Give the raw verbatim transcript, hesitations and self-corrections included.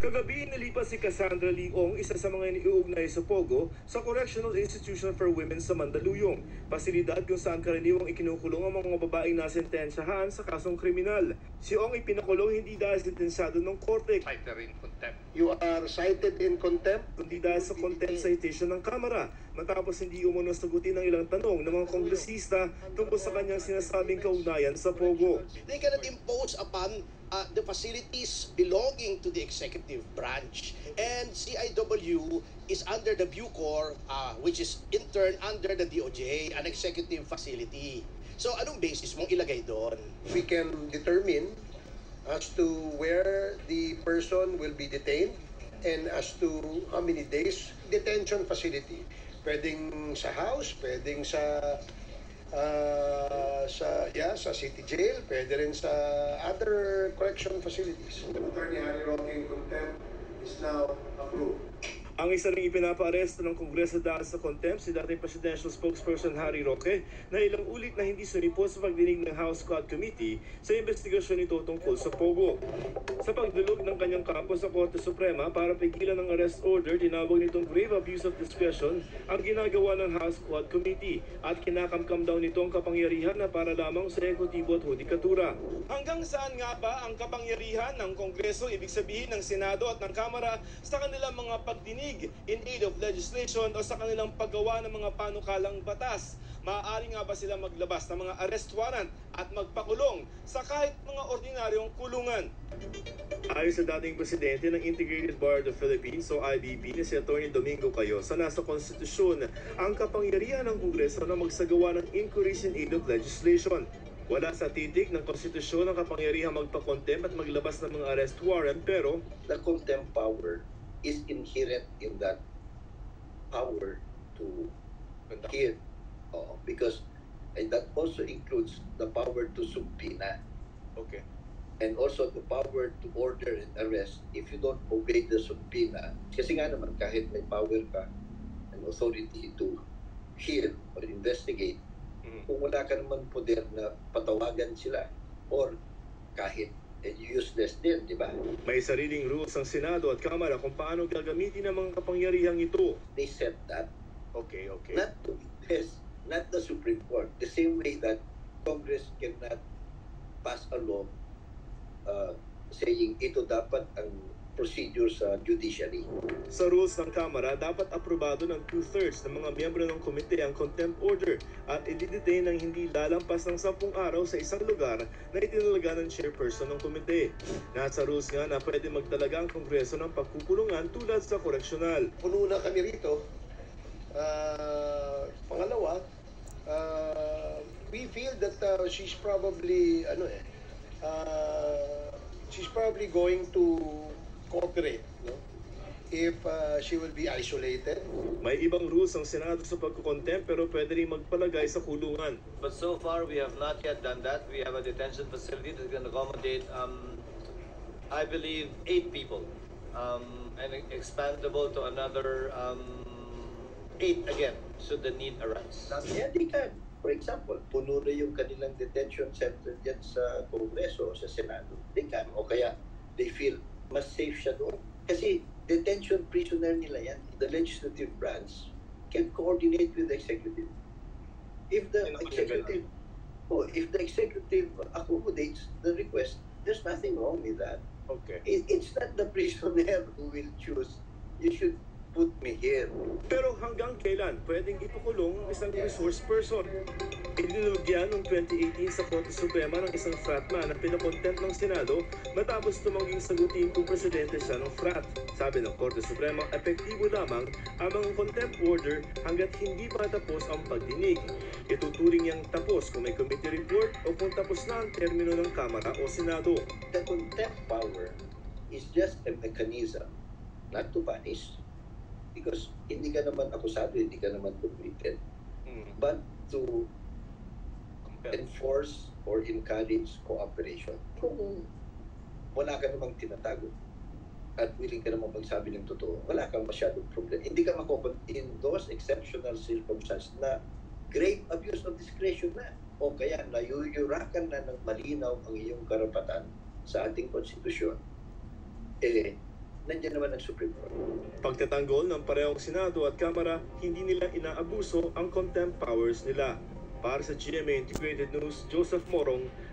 Kagabi, nilipas si Cassandra Leong, isa sa mga iniuugnay sa Pogo, sa Correctional Institution for Women sa Mandaluyong, pasilidad kung saan karaniwang ikinukulong ang mga babaeng nasentensyahan sa kasong kriminal. Si Ong ipinakulong hindi dahil sentensado ng korte, Cited in contempt. You are cited in contempt. kundi dahil sa contempt citation ng Kamara, matapos hindi umano sagutin ang ilang tanong ng mga kongresista tungkol sa kanyang sinasabing kaugnayan sa Pogo. They cannot impose upon uh, the facilities belonging to the executive branch. And C I W is under the Bucor, uh, which is in turn under the D O J, an executive facility. So anong basis mong ilagay doon? We can determine as to where the person will be detained and as to how many days detention facility. Pwedeng sa house, pwedeng sa uh, sa yeah, sa city jail, pwede rin sa other correction facilities. Attorney Harry Roque in contempt is now approved. Ang isa ring ipinapaaresto ng Kongreso dahil sa contempt si dating presidential spokesperson Harry Roque na ilang ulit na hindi sumipot sa pagdinig ng House Quad Committee sa investigasyon nito tungkol sa Pogo. Sa pagdulog ng kanyang kampo sa Korte Suprema para pigilan ng arrest order, tinawag nitong grave abuse of discretion ang ginagawa ng House Quad Committee at kinakamkam daw nito ang kapangyarihan na para lamang sa ekutibo at hudikatura. Hanggang saan nga ba ang kapangyarihan ng Kongreso, ibig sabihin ng Senado at ng Kamara, sa kanilang mga pagdinig in aid of legislation o sa kanilang paggawa ng mga panukalang batas? Maaari nga ba sila maglabas ng mga arrest warrant at magpakulong sa kahit mga ordinaryong kulungan? Ayon sa dating presidente ng Integrated Bar of the Philippines o I B P na si Atty. Domingo Cayosa, nasa konstitusyon ang kapangyarihan ng Kongreso na magsagawa ng inquiries in aid of legislation. Wala sa titik ng konstitusyon ang kapangyarihan magpa-contempt at maglabas ng mga arrest warrant, pero the contempt power is inherent in that power to hear. Oh, because and that also includes the power to subpoena. okay. And also the power to order and arrest if you don't obey the subpoena. Kasi nga naman, kahit may power ka, an authority to hear or investigate, Mm. kung wala ka naman poder na patawagan sila or kahit eh, useless din, di ba? May sariling rules ang Senado at Kamara kung paano gagamitin ang mga kapangyarihang ito. They said that Okay, okay. not to yes, not the Supreme Court. The same way that Congress cannot pass a law uh, saying ito dapat ang procedure sa judiciary. Sa rules ng Kamara, dapat aprobado ng two-thirds ng mga miyembro ng komite ang contempt order at i-detain ng hindi lalampas ng sampung araw sa isang lugar na itinalaga ng chairperson ng komite. Nasa rules nga na pwede magtalaga ang Kongreso ng pagkukulungan tulad sa koreksyonal. Puno na kami rito. Uh, pangalawa, uh, we feel that uh, she's probably ano eh, uh, she's probably going to cooperate, no? If uh, she will be isolated. May ibang rules ang Senado sa pagkukontempt pero pwede rin magpalagay sa kulungan. But so far, we have not yet done that. We have a detention facility that can accommodate, um, I believe, eight people, um, and expandable to another um, eight again, should the need arise. Yeah, they can. For example, puno na yung kanilang detention center dyan sa Kongreso o sa Senado. They can. O kaya, they feel mas safe siya doon. Kasi detention prisoner nila yan. The legislative branch can coordinate with the executive. If the executive, oh, if the executive accommodates the request, there's nothing wrong with that. Okay. It, it's not the prisoner who will choose. You should put me here. Pero hanggang kailan pwedeng ipakulong ang isang resource person? Idinulugyan noong twenty eighteen sa Korte Suprema ng isang fratman na pinakontempt ng Senado matapos tumangging sagutin kung presidente siya ng frat. Sabi ng Korte Suprema, epektibo lamang ang mga contempt order hanggat hindi pa tapos ang pagdinig. Ituturing niyang tapos kung may committee report o kung tapos na ang termino ng Kamara o Senado. The contempt power is just a mechanism not to punish, because hindi ka naman akusado, hindi ka naman convicted, Hmm. but to enforce or encourage cooperation. Kung wala ka namang tinatago at willing ka namang magsabi ng totoo, wala kang masyadong problem. Hindi ka makukon in those exceptional circumstances na grave abuse of discretion na o kaya nayuyurakan na ng malinaw ang iyong karapatan sa ating konstitusyon, eh, nandiyan naman ang Supreme Court. Pagtatanggol ng parehong Senado at Kamara, hindi nila inaabuso ang contempt powers nila. Para sa G M A Integrated News, Joseph Morong,